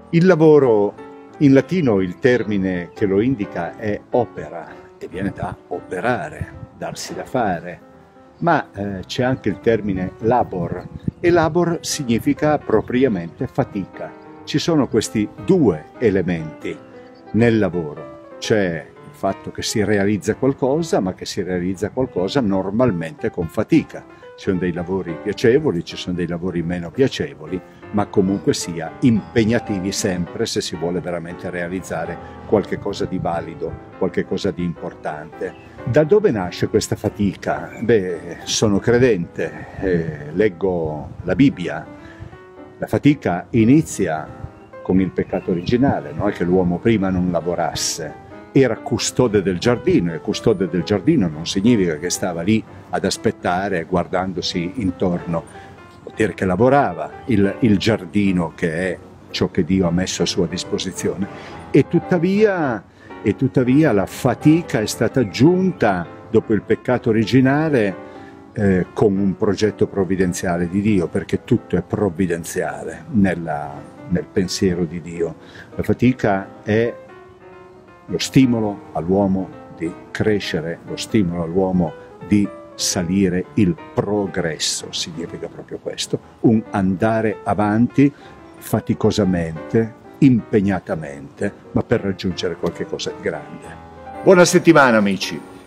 Il lavoro, in latino il termine che lo indica è opera e viene da operare, darsi da fare, ma c'è anche il termine labor e labor significa propriamente fatica. Ci sono questi due elementi nel lavoro, c'è il fatto che si realizza qualcosa, ma che si realizza qualcosa normalmente con fatica. Ci sono dei lavori piacevoli, ci sono dei lavori meno piacevoli, ma comunque sia impegnativi sempre se si vuole veramente realizzare qualche cosa di valido, qualche cosa di importante. Da dove nasce questa fatica? Sono credente, leggo la Bibbia. La fatica inizia con il peccato originale, no? Che l'uomo prima non lavorasse. Era custode del giardino e custode del giardino non significa che stava lì ad aspettare guardandosi intorno, vuol dire che lavorava il giardino, che è ciò che Dio ha messo a sua disposizione, e tuttavia la fatica è stata aggiunta dopo il peccato originale con un progetto provvidenziale di Dio, perché tutto è provvidenziale nel pensiero di Dio. La fatica è lo stimolo all'uomo di crescere, lo stimolo all'uomo di salire, il progresso significa proprio questo, un andare avanti faticosamente, impegnatamente, ma per raggiungere qualche cosa di grande. Buona settimana amici!